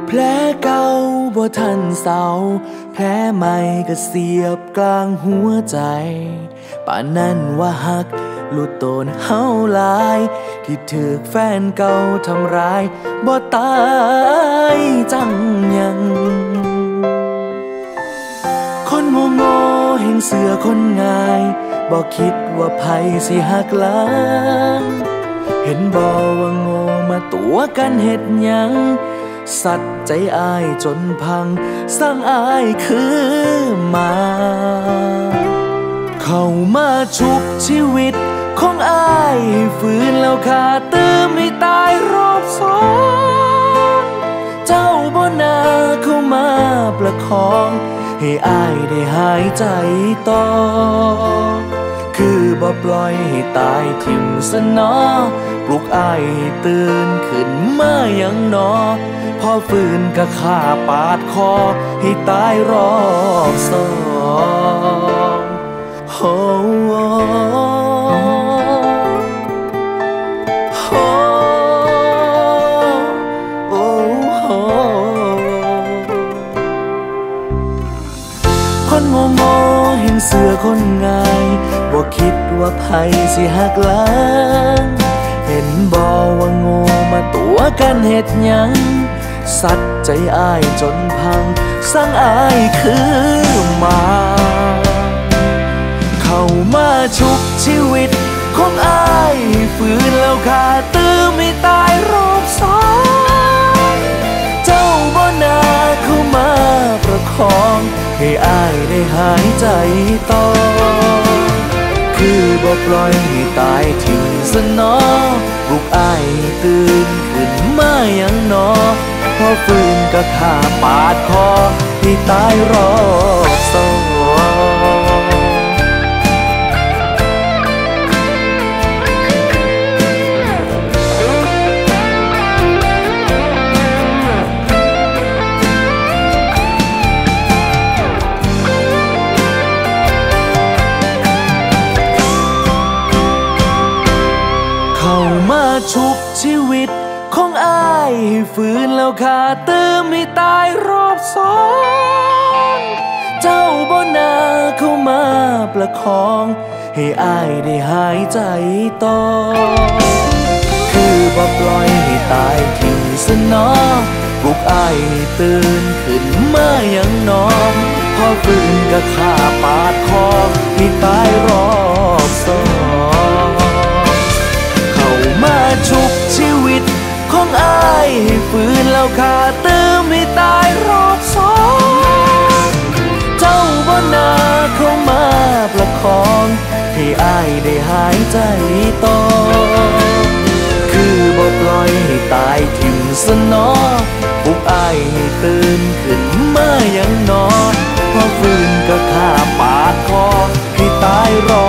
แผลเก่าบ่ทันเศร้าแผลใหม่ก็เสียบกลางหัวใจป่านนั้นว่าหักหลุดโตนเฮาหลายที่ถูกแฟนเก่าทำร้ายบ่ตายจังยังคนโง่แห่งเสือคนง่ายบ่คิดว่าไผสิหักหลังเห็นบ่ว่าโง่มาตัวกันเฮ็ดหยังสัตว์ใจอายจนพังสร้างอายคือมาเข้ามาชุบชีวิตของอายฝืนแล้วขาดเติมให้ตายรอบสองเจ้าบ่น่าเข้ามาประคองให้อายได้หายใจต่อคือบ่ปล่อยให้ตายทิ่มซะน้อปลุกอายให้ตื่นขึ้นมายังน้อพอฟื้นก็ฆ่าปาดคอให้ตายรอบสองโอ้คนโง่เห็นเสือคนง่ายบ่คิดว่าไผสิหักหลังเห็นบ่ว่าโง่มาตัวกันเฮ็ดหยังสัตว์ใจอายจนพังสร้างอายคือมาเข้ามาชุบชีวิตของอายฝืนแล้วขาดเติมให้ตายรอบสองเจ้าบ่น่าเข้ามาประคองให้อายได้หายใจต่อคือบ่ปล่อยให้ตายทิ้งซะน้อปลุกอายตื่นขึ้นมายังน้อพอฟื้นก็ฆ่าปาดคอให้ตายรอบสองชุบชีวิตของอายให้ฝืนแล้วขาดเติมให้ตายรอบสองเจ้าบ่น่าเข้ามาประคองให้อายได้หายใจต่อคือบ่ปล่อยให้ตายทิ้งซะน้อปลุกอายให้ตื่นขึ้นมายังน้อพอฟื้นก็ฆ่าปาดคอให้ตายรอบสองมาชุบชีวิตของอายให้ฝืนแล้วขาดเติมให้ตายรอบสองเจ้าบ่น่าเข้ามาประคองให้อายได้หายใจต่อคือบ่ปล่อยให้ตายทิ่มซะน้อปลุกอายให้ตื่นขึ้นมายังน้อพอฟื้นก็ฆ่าปาดคอให้ตายรอ